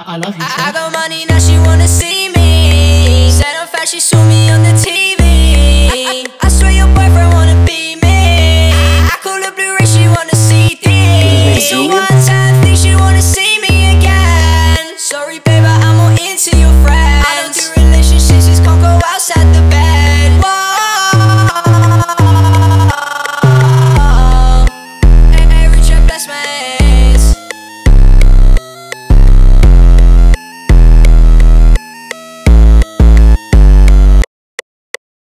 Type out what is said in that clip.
I love you, sir. I got money, now she wanna see me. Said I'm fat, she saw me on the TV.